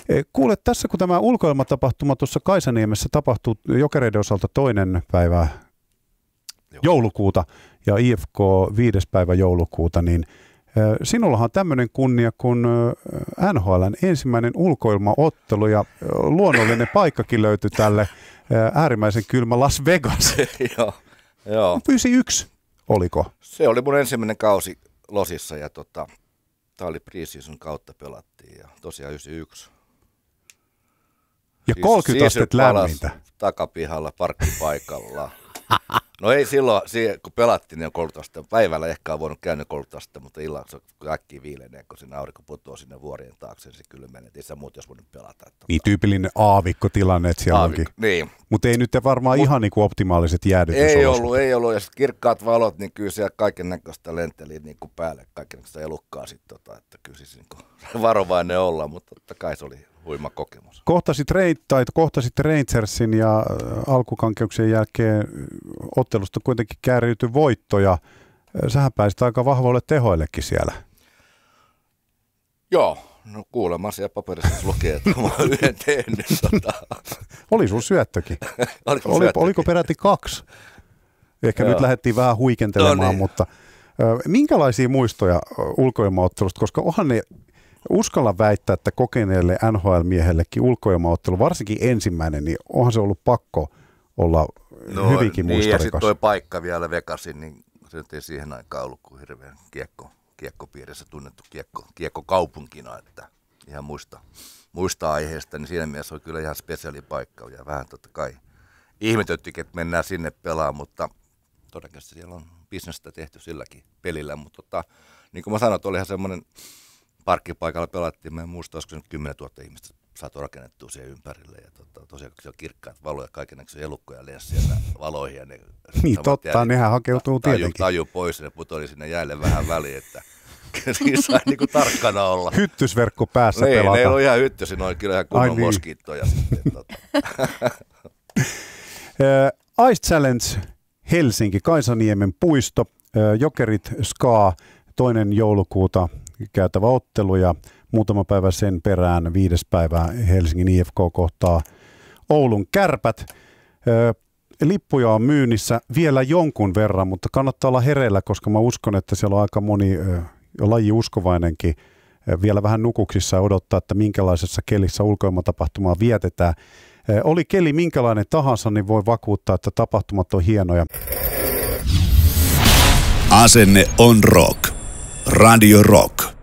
Kuule, tässä kun tämä ulkoilmatapahtuma tuossa Kaisaniemessä tapahtuu Jokereiden osalta 2. päivä joulukuuta ja IFK 5. päivä joulukuuta, niin sinullahan on tämmöinen kunnia kuin NHL:n ensimmäinen ulkoilmaottelu ja luonnollinen paikkakin löytyi tälle äärimmäisen kylmä Las Vegas. Joo. 91 oliko? Se oli mun ensimmäinen kausi Losissa ja tämä oli pre-season kautta pelattiin ja tosiaan 91. Ja 30 astetta lämmintä. Takapihalla, parkkipaikalla. No ei silloin, kun pelattiin, niin 30 astetta. Päivällä ehkä on voinut käydä 30 astetta, mutta illalla se äkkiä viilenee, kun sinne aurinko putoaa sinne vuorien taakse, niin se kylmenee. Ei sä muut jos voinut pelata. Niin tyypillinen aavikkotilanne, että siellä onkin. Niin. Mutta ei nyt varmaan ihan niin kuin optimaaliset jäädytysolosuhteet. Ei ollut. Ja sitten kirkkaat valot, niin kyllä siellä kaiken näköistä lenteli niin kuin päälle, kaiken näköistä elukkaa sitten. Että kyllä siis niin varovainen olla, mutta totta kai se oli huima kokemus. Kohtasit Rangersin ja alkukankeuksien jälkeen ottelusta kuitenkin kääriytyi voitto ja sähän pääsit aika vahvoille tehoillekin siellä. Joo, no kuulemma siellä paperissa lukee, että mä oon yhden tehnyt. Oli sun syöttökin. Oliko peräti 2? Ehkä nyt lähdettiin vähän huikentelemaan, no niin. Mutta minkälaisia muistoja ulkoilmaottelusta, koska onhan ne uskalla väittää, että kokeneelle NHL-miehellekin ulkoilmaottelu, varsinkin ensimmäinen, niin onhan se ollut pakko olla hyvinkin muistorikas. Ja sitten tuo paikka vielä Vegasin, niin se ei siihen aikaan ollut kuin hirveän kiekkopiirissä tunnettu kiekkokaupunkina, että ihan muista aiheesta, niin siinä mielessä on kyllä ihan spesiaali paikka ja vähän totta kai ihmetyttikin, että mennään sinne pelaamaan, mutta todennäköisesti siellä on bisnestä tehty silläkin pelillä, mutta niin kuin mä sanoin, olihan semmoinen parkkipaikalla pelattiin, mä en muista, olisiko se nyt 10 000 ihmistä saatu rakennettua siihen ympärille. Ja tosiaan siellä on kirkkaat valoja, kaikennäköisiä elukkoja lensi sieltä valoihin. Ja ne niin totta, nehän hakeutuu tietenkin. Taju pois ja ne putoli sinne jäille vähän väliin, että siinä sai niinku tarkkana olla. Hyttysverkko päässä pelata. Ne ei ollut ihan hyttysi, ne oli kyllä ihan kunnon moskiittoja. Ice Challenge Helsinki, Kaisaniemen puisto, Jokerit SKA, 2. joulukuuta käytävä ottelu ja muutama päivä sen perään 5. päivä Helsingin IFK kohtaa Oulun Kärpät. Lippuja on myynnissä vielä jonkun verran, mutta kannattaa olla hereillä, koska mä uskon, että siellä on aika moni lajiuskovainenkin vielä vähän nukuksissa odottaa, että minkälaisessa kelissä ulkoilmatapahtumaa vietetään. Oli keli minkälainen tahansa, niin voi vakuuttaa, että tapahtumat on hienoja. Asenne on rock. Radio Rock.